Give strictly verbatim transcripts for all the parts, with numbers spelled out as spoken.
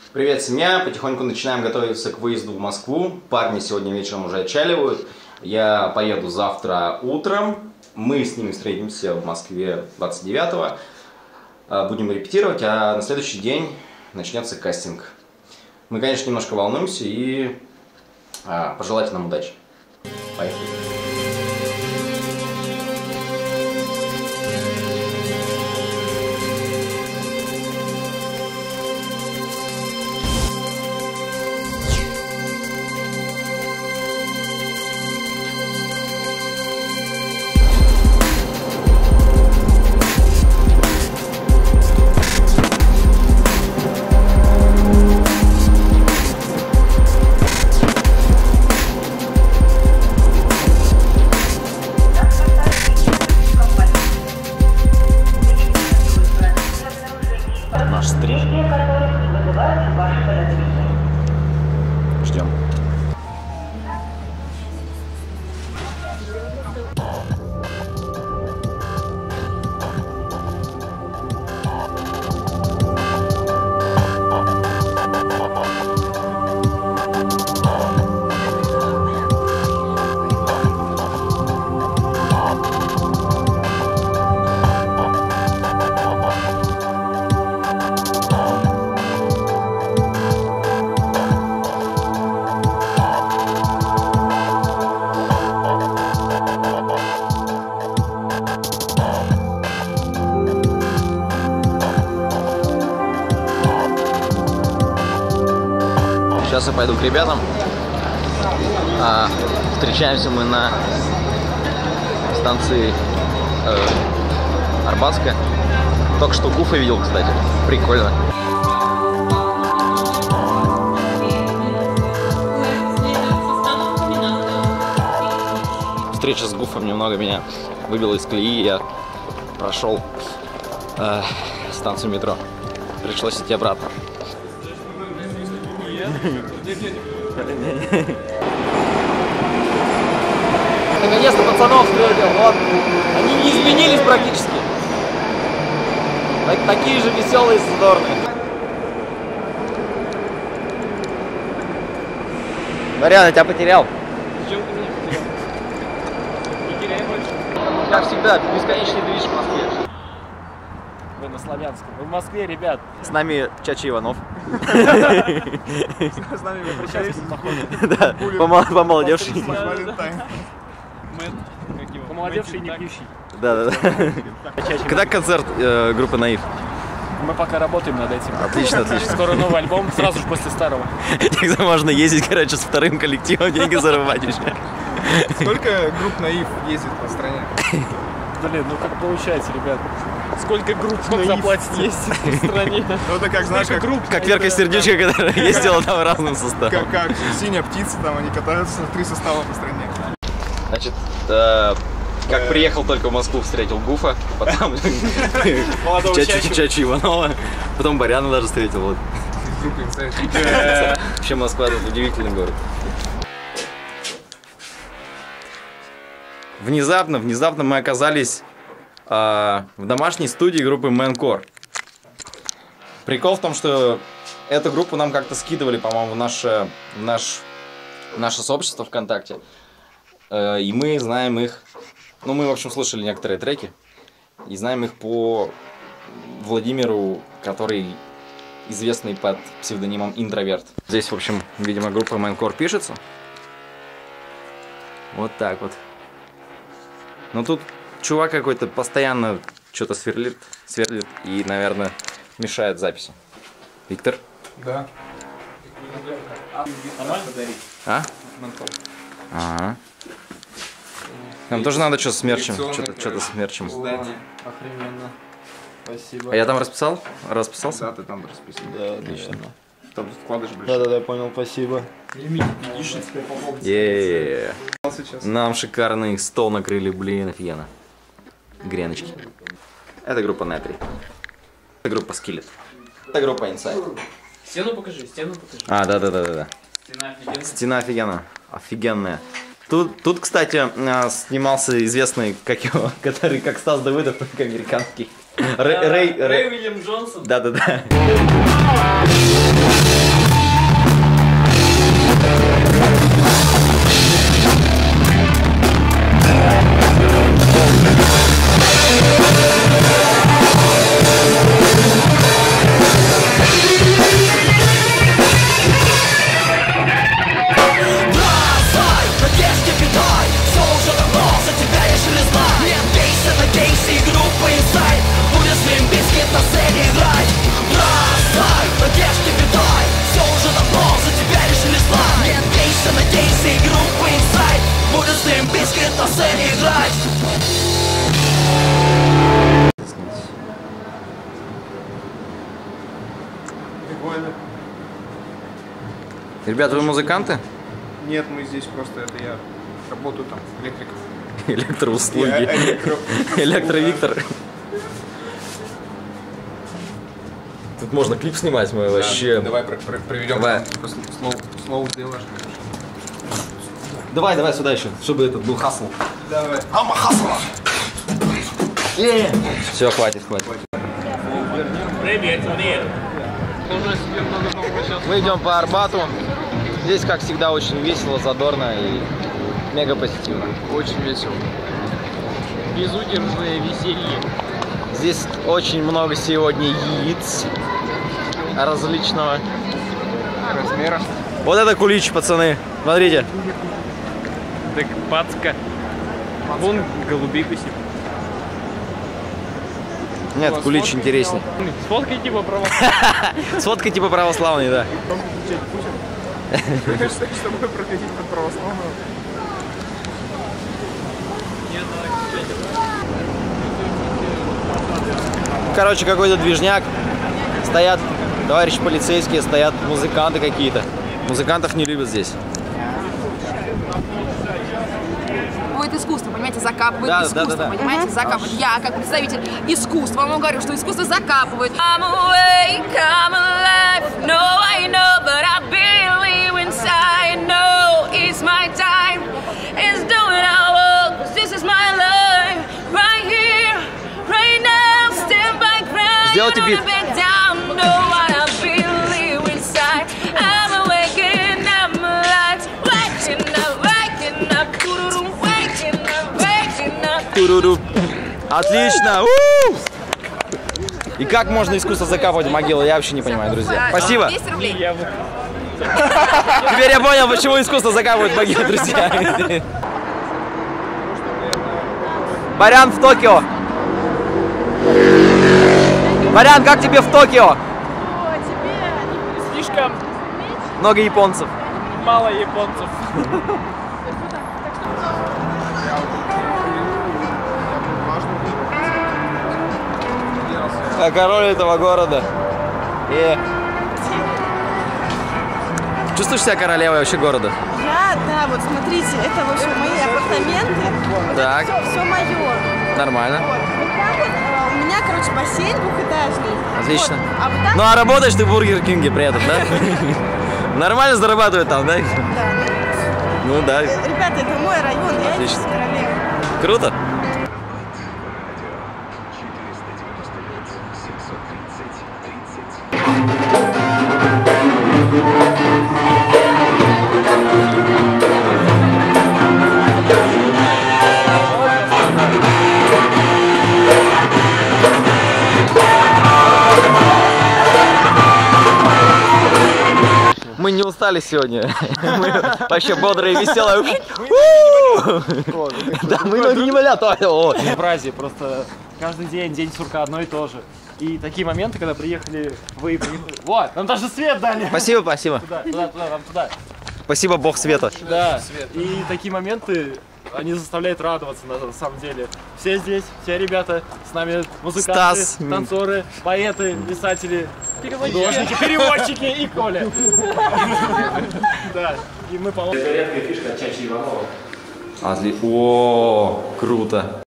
Привет, семья! Потихоньку начинаем готовиться к выезду в Москву. Парни сегодня вечером уже отчаливают. Я поеду завтра утром. Мы с ними встретимся в Москве двадцать девятого. Будем репетировать, а на следующий день начнется кастинг. Мы, конечно, немножко волнуемся и а, пожелайте нам удачи. Поехали! Наш стрим. Ждем. Сейчас я пойду к ребятам. А, встречаемся мы на станции э, Арбатская. Только что Гуфа видел, кстати. Прикольно. Встреча с Гуфом немного меня выбила из колеи. Я прошел э, станцию метро. Пришлось идти обратно. Наконец-то пацанов встретил, вот. Они не изменились практически. Так, такие же веселые и задорные. Марьян, я тебя потерял. Зачем ты меня потерял? Не теряй больше. Как всегда, бесконечный движ в Москве. Вы на Славянском. Вы в Москве, ребят. С нами Чача Иванов. С нами вы прощались, Да, помолодевший. Помолодевший и не пьющий. Да, да, да. Когда концерт э, группы Наив? Мы пока работаем над этим. Отлично, отлично. Скоро новый альбом, сразу же после старого. Тогда можно ездить, короче, с вторым коллективом, деньги зарывать еще. Сколько групп Наив ездит по стране? Блин, ну как получается, ребят? Сколько групп Наив заплатить есть в стране? Ну это как, знаешь, как групп. Как Верка Сердючка, которая ездила там разным составом. Как, как Синяя птица, там они катаются, три состава по стране. Значит, э, как э... приехал только в Москву, встретил Гуфа, потом Чачу Иванова, потом Баряна даже встретил. Вот. Вообще Москва — это удивительный город. Внезапно, внезапно мы оказались э, в домашней студии группы Мэнкор. Прикол в том, что эту группу нам как-то скидывали, по-моему, в наше, в наш, в наше сообщество ВКонтакте. Э, и мы знаем их, ну мы, в общем, слышали некоторые треки, и знаем их по Владимиру, который известный под псевдонимом Интроверт. Здесь, в общем, видимо, группа Мэнкор пишется. Вот так вот. Но тут чувак какой-то постоянно что-то сверлит, сверлит и, наверное, мешает записи. Виктор? Да. А? Ага. Нам тоже надо что-то с мерчем, что-то что-то с мерчем. Охрененно. Спасибо. А я там расписал? Расписался? Да, ты там расписан. Да, отлично. Там вкладыш ближе. Да, да, да, понял, спасибо. Еее. Нам шикарный стол накрыли, блин, офигенно. Греночки. Это группа Натрий. Это группа Skillet. Это группа Inside. Стену покажи, стену покажи. А, да, да, да, да, да. Стена офигенная. Стена офигенно. Офигенная. Тут, тут, кстати, снимался известный, как его, который как Стас Давыдов, только американский. Рэй, Рэй, Рэй Уильям Джонсон. Да, да, да. Ребята, вы музыканты? Нет, мы здесь просто, это я работаю там, электриков. Электроуслуги. Я электро- Электровиктор. Тут можно клип снимать, мы вообще... Давай про- про- проведем Давай. там слово, слово сделаешь. Давай, давай сюда еще, чтобы этот был хасл. Давай. Ама хасла! Все, хватит, хватит. Привет, привет. Мы идем по Арбату. Здесь, как всегда, очень весело, задорно и мега позитивно. Очень весело. Безудержное веселье. Здесь очень много сегодня яиц различного Размера. Вот это кулич, пацаны. Смотрите. Так, пацка. Вон голубику себе. Нет, кулич интересней. Сфоткай типа православный. Сфоткай типа православный, да. Чтобы проходить под православную. Короче, какой-то движняк. Стоят товарищи полицейские, стоят музыканты какие-то. Музыкантов не любят здесь. Закапывает искусство, понимаете, закапывает Да, искусство, да, да, да. понимаете, закапывает. Я, как представитель искусства, вам говорю, что искусство закапывает. I'm awake, I'm alive, no, I know, but I believe inside, no, it's my time, it's doing our work, 'cause this is my life, right here, right now, stand by, cry, Сделайте бит. down, no, I believe inside, I'm awake and I'm alive, waking up, waking up, waking up, waking up. Туруру. Отлично! У-у-у! И как можно искусство закапывать в могилу, я вообще не понимаю, друзья. Спасибо. двести рублей. Теперь я понял, почему искусство закапывать в могилу, друзья. Барян в Токио. Барян, как тебе в Токио? Слишком Много японцев. мало японцев. Я король этого города. И... Чувствуешь себя королевой вообще города? Я, да, вот смотрите, это, в общем, мои апартаменты. Так. Все, все мое. Нормально. Вот, вот так вот. а, У меня, короче, бассейн двухэтажный. Отлично. Вот, а вот так, Ну а работаешь ты в Бургер Кинге при этом, да? Нормально зарабатывают там, да? да. Ну да. Ребята, это мой район, я Отлично. здесь королева. Круто. Мы не устали сегодня. Мы вообще бодрые и веселые. Да, мы ноги не болят. Безобразие, просто каждый день, день сурка одно и то же. И такие моменты, когда приехали вы и приехали... Вот, нам даже свет дали! Спасибо, спасибо. Туда, туда, туда, нам туда. Спасибо, бог света. Да, и такие моменты, они заставляют радоваться на самом деле. Все здесь, все ребята, с нами музыканты, Стас. танцоры, поэты, писатели, художники, переводчики и Коля. Да, и мы по-моему... Это редкая фишка от Чачи Иванова. Отли... О, круто.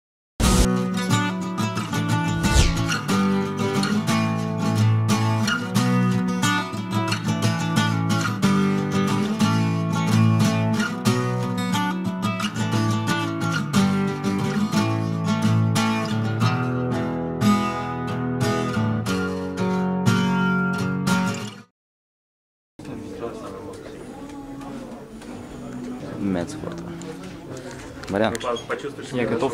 Медспорт. Вариант. Я готов.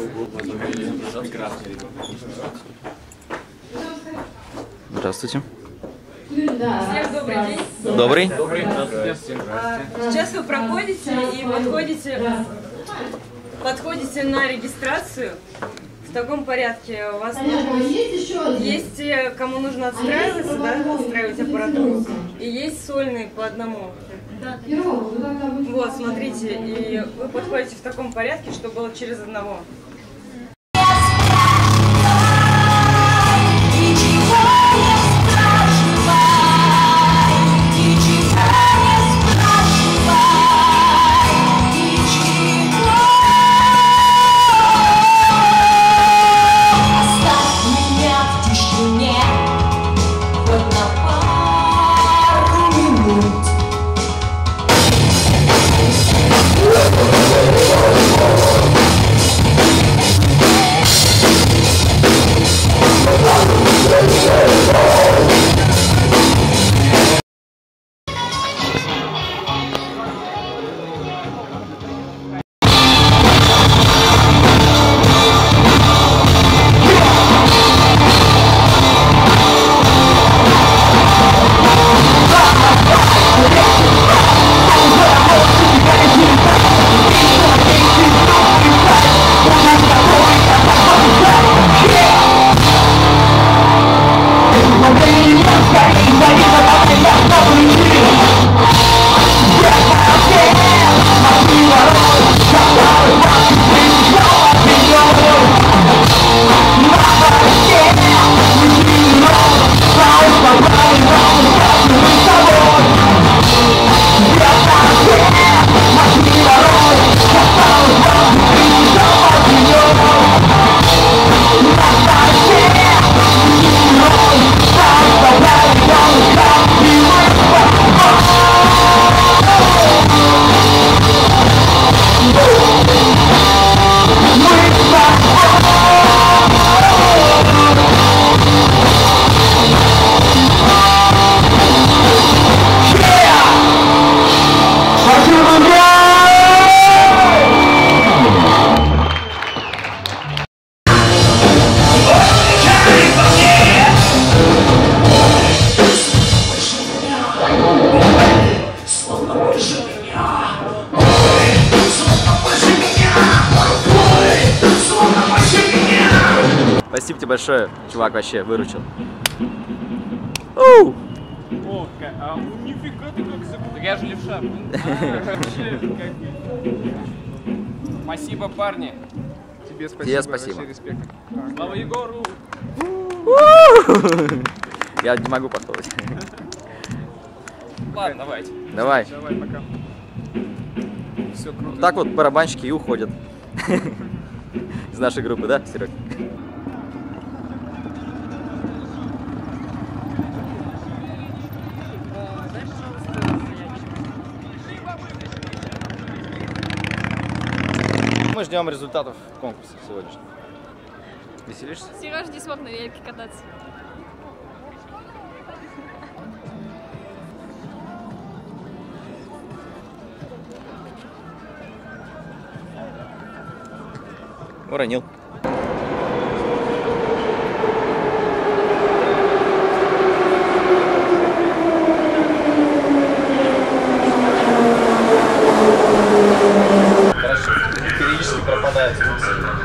Здравствуйте. Всем добрый день. Добрый. Сейчас вы проходите и подходите, подходите на регистрацию в таком порядке. У вас есть те, кому нужно отстраиваться, да, отстраивать аппаратуру, и есть сольные по одному. Вот, смотрите, и вы подходите в таком порядке, чтобы было через одного. Did you Спасибо большое, чувак, вообще выручил. Оу! О, а нифига ты как забыл. Так я же левша. Вообще, как... Спасибо, парни. Тебе спасибо. Тебе спасибо. Респект. Слава Егору. Я не могу подходить. Ладно, давайте. Давай. Давай, пока. Все круто. Так вот барабанщики и уходят. Из нашей группы, да, Серег? Мы ждем результатов конкурса сегодняшнего. Веселишься? Сереж не смог на велике кататься. Уронил. Короче, периодически пропадает звук.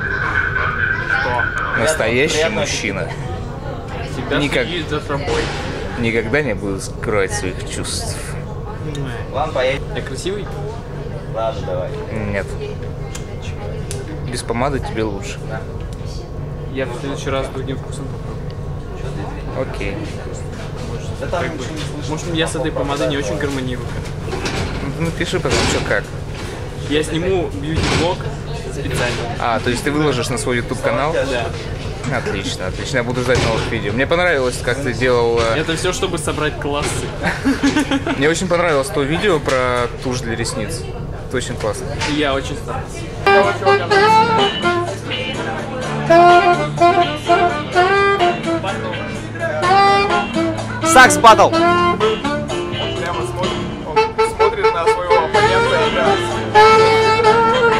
Настоящий мужчина Всегда Никак. следит за собой. никогда не будет скрывать своих чувств. Ладно, поедем. Я красивый? Ладно, давай. Нет. Без помады тебе лучше. Я в следующий раз с другим вкусом. Окей. Да там Как бы, может, я с этой помадой не очень гармонирую. Ну пиши потом, что как. Я сниму бьюти-блог специально. А, то есть ты выложишь на свой YouTube канал? Да. Отлично, отлично. Я буду ждать новых видео. Мне понравилось, как ты делал... э, Это все, чтобы собрать классы. Мне очень понравилось то видео про тушь для ресниц. Это очень классно. И я очень старался. Сакс батл! Он прямо смотрит, он смотрит на своего оппонента и играет.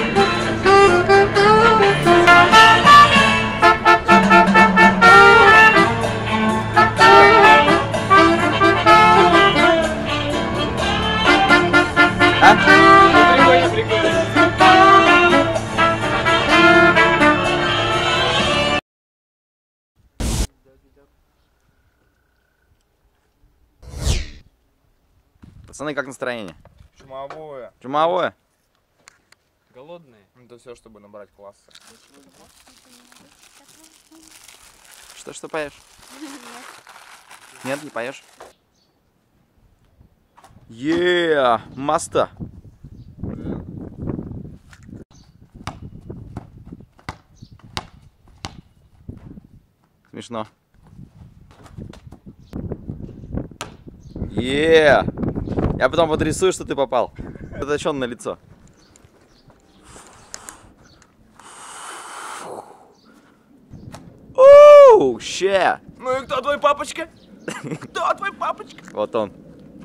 Прикольно, прикольно. Пацаны, как настроение? Чумовое. Чумовое? Голодные. Это все, чтобы набрать классы. Что, что поешь? Нет, не поешь? Еее, маста. Смешно. Еее. Я потом подрисую, что ты попал. Это что на лицо? Оу, ща. Ну и кто твой папочка? Кто твой папочка? Вот он.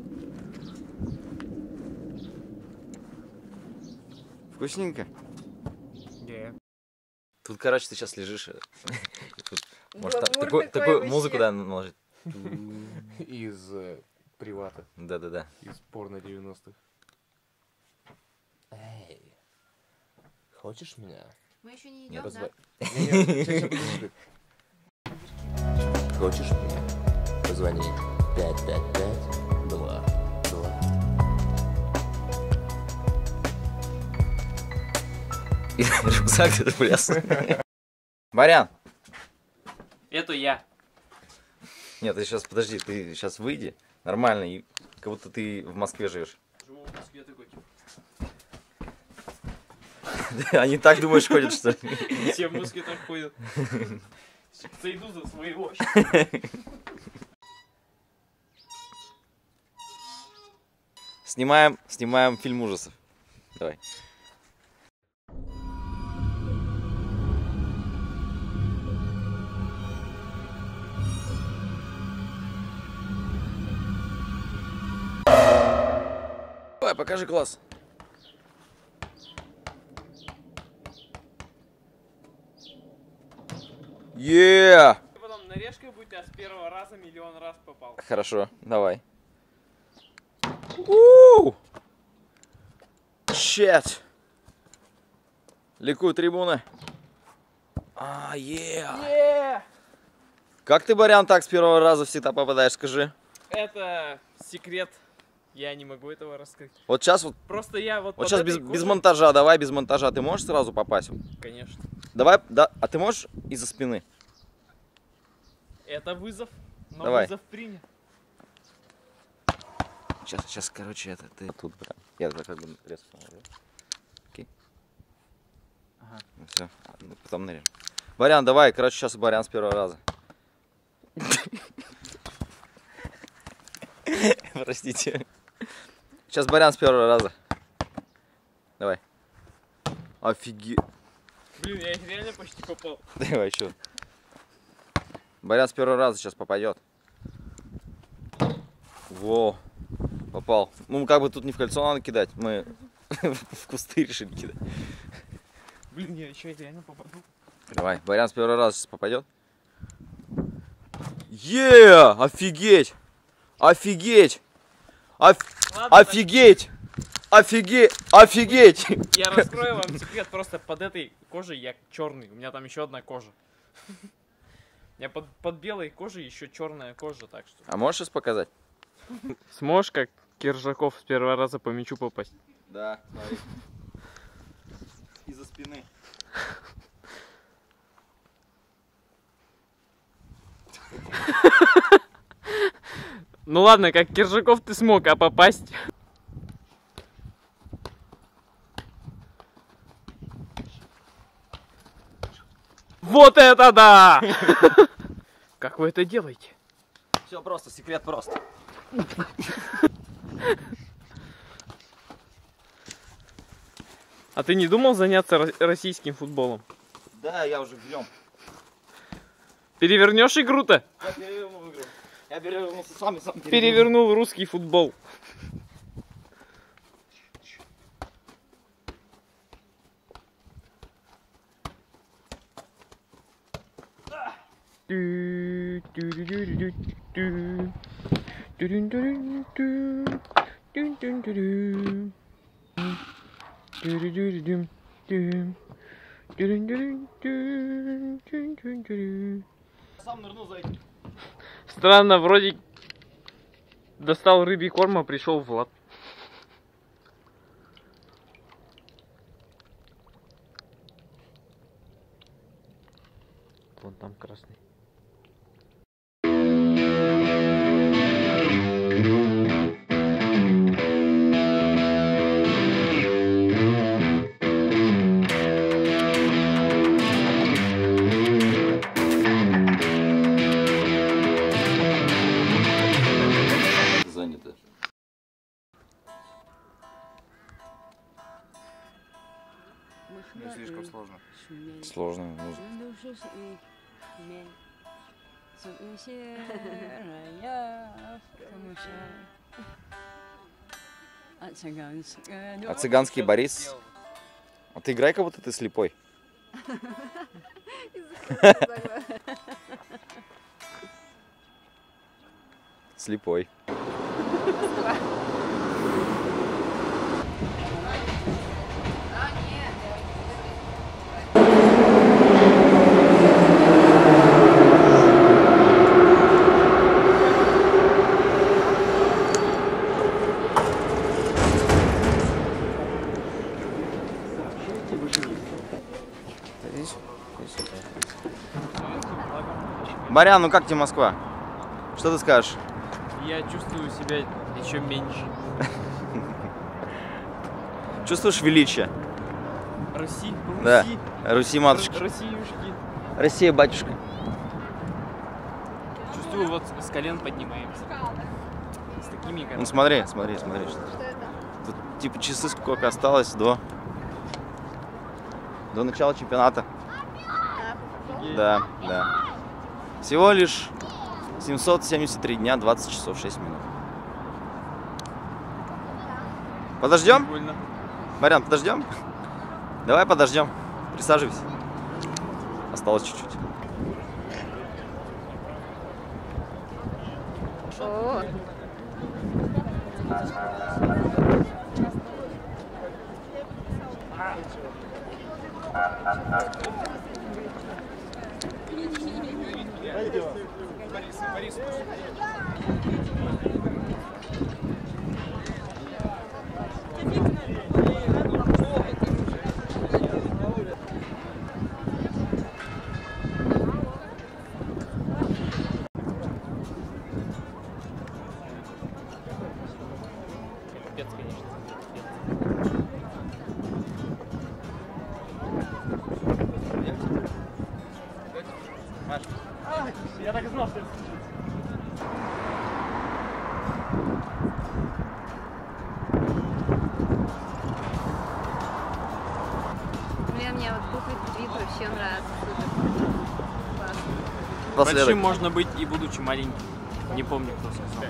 Вкусненько. Yeah. Тут, короче, ты сейчас лежишь. Тут, может, так- Гламур такую, такой такую вообще. музыку, да, наложить. Из э, привата, Да-да-да. из порно девяностых. Эй, хочешь меня? Мы еще не Не идем, да? позва- Не-не, ща- ща, подожди. Хочешь меня? Позвони. пять пять пять два два. Рюкзак где-то пляс. Варян! Это я. Нет, ты сейчас, подожди, ты сейчас выйди. Нормально, и как будто ты в Москве живешь. Живу в Москве такой, типа. Они так, думаешь, ходят, что ли? Все в Москве так ходят. Зайду за своего. Снимаем, снимаем фильм ужасов. Давай. Давай, покажи класс. Е! Потом нарежка будет, а с первого раза миллион раз попал. Хорошо, давай. У! Щет! Ликуют трибуны. А, е! Как ты, Барян, так с первого раза всегда попадаешь, скажи? Это секрет. Я не могу этого раскрыть. Вот сейчас вот... Просто я вот... Вот сейчас без, без монтажа, давай без монтажа. Ты можешь сразу попасть? Конечно. Давай, да. А ты можешь из-за спины? Это вызов. Но давай. Вызов принят. Сейчас, сейчас, короче, это ты тут, прям. Я как бы резко положу. Окей. Ага. Ну, все. Ну, потом нарежем. Барян, давай, короче, сейчас Барян с первого раза. Простите. Сейчас Барян с первого раза. Давай. Офигеть. Блин, я реально почти попал. Давай еще. Барян с первого раза сейчас попадет. Во. Попал. Ну, как бы тут не в кольцо надо кидать. Мы в кусты решили кидать. Блин, я еще реально попаду. Давай, Барян с первого раза сейчас попадет. Е, офигеть! Офигеть! Оф... Ладно, офигеть! Офигеть! Офигеть! Я раскрою вам секрет, просто под этой кожей я черный. У меня там еще одна кожа. У меня под, под белой кожей еще черная кожа, так что. А можешь сейчас показать? Сможешь, как Киржаков с первого раза по мячу попасть? Да, смотри. Из-за спины. Ну ладно, как Киржаков ты смог, а попасть? Вот это да! Как вы это делаете? Все просто, секрет просто. А ты не думал заняться российским футболом? Да, я уже в нем. Перевернешь игру-то? Я перевернул игру. Я перевернул сам и сам перевернул. Перевернул русский футбол. Сам нырнул за этим. Странно, вроде достал рыбий корм, а пришел Влад. Вон там красный. Занято. Не слишком сложно. Сложная музыка. А цыганский Борис? А ты играй, как будто ты слепой. Слепой. Барян, ну как тебе Москва? Что ты скажешь? Я чувствую себя еще меньше. Чувствуешь величие? Руси, Руси. Да, Руси, матушка. Россиюшки. Россия, батюшка. Чувствую, вот с колен поднимаемся. С такими Ну смотри, смотри, смотри. Что тут типа часы сколько осталось до... До начала чемпионата. Да, да. Всего лишь семьсот семьдесят три дня, двадцать часов, шесть минут. Подождем? Прикольно. Барян, подождем? Давай подождем. Присаживайся. Осталось чуть-чуть. Пойдем. Капец, конечно. Маш. Я так и знал, что это Блин, мне вот буквы Твит вообще нравится. Супер. Классно. большим можно быть и будучи маленьким. Не помню, кто сказал.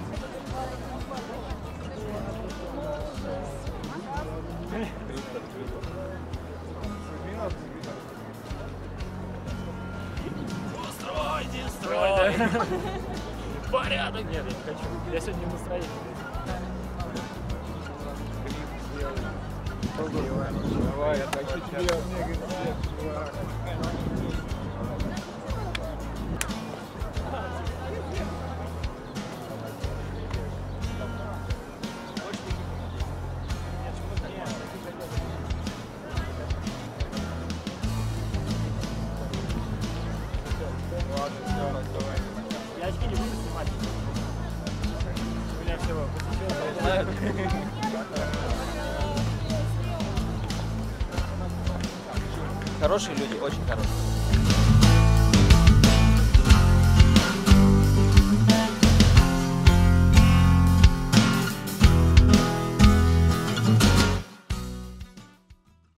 Устройте, стройте! Порядок! Нет, я не хочу. Я сегодня в настроении. Давай, я хочу тебе чувак. Я очки не буду снимать. У меня всего посещение. Хорошие люди, очень хорошие.